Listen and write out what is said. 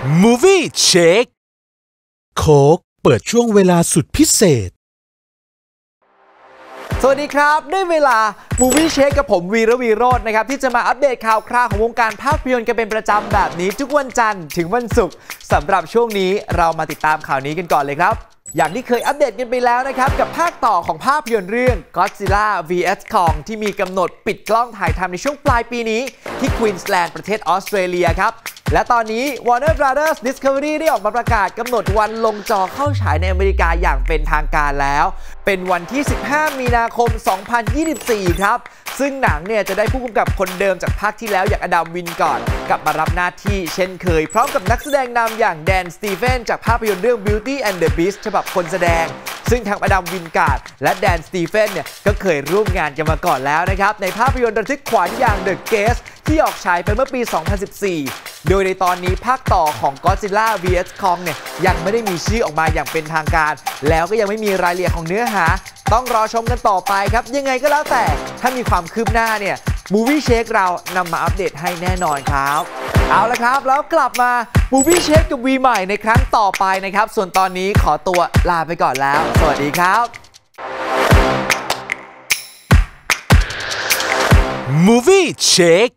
Movie Check โค้กเปิดช่วงเวลาสุดพิเศษสวัสดีครับได้เวลา Movie Check กับผมวีระวีโรจน์นะครับที่จะมาอัปเดตข่าวคราวของวงการภาพยนตร์กันเป็นประจำแบบนี้ทุกวันจันทร์ถึงวันศุกร์สำหรับช่วงนี้เรามาติดตามข่าวนี้กันก่อนเลยครับอย่างที่เคยอัปเดตกันไปแล้วนะครับกับภาคต่อของภาพยนตร์เรื่อง Godzilla vs Kong ที่มีกำหนดปิดกล้องถ่ายทำในช่วงปลายปีนี้ที่ควีนสแลนด์ประเทศออสเตรเลียครับและตอนนี้ Warner Brothers Discovery ได้ออกมาประกาศกำหนดวันลงจอเข้าฉายในอเมริกาอย่างเป็นทางการแล้วเป็นวันที่ 15 มีนาคม 2024 ครับซึ่งหนังเนี่ยจะได้ผู้กำกับคนเดิมจากภาคที่แล้วอย่างอดัมวินกอร์ดกลับมารับหน้าที่เช่นเคยพร้อมกับนักแสดงนำอย่างแดนสตีเฟนจากภาพยนตร์เรื่อง Beauty and the Beast ฉบับคนแสดงซึ่งทั้งอดัมวินการ์ดและแดนสตีเฟนเนี่ยก็เคยร่วมงานกันมาก่อนแล้วนะครับในภาพยนตร์ระทึกขวัญอย่าง The Guest ที่ออกฉายไปเมื่อปี 2014 โดยในตอนนี้ภาคต่อของ Godzilla vs Kong เนี่ยยังไม่ได้มีชื่อออกมาอย่างเป็นทางการแล้วก็ยังไม่มีรายละเอียดของเนื้อหาต้องรอชมกันต่อไปครับยังไงก็แล้วแต่ถ้ามีความคืบหน้าเนี่ย Movie Check เรานำมาอัปเดตให้แน่นอนครับเอาละครับแล้วกลับมา Movie Check กับวีใหม่ในครั้งต่อไปนะครับส่วนตอนนี้ขอตัวลาไปก่อนแล้วสวัสดีครับ Movie Check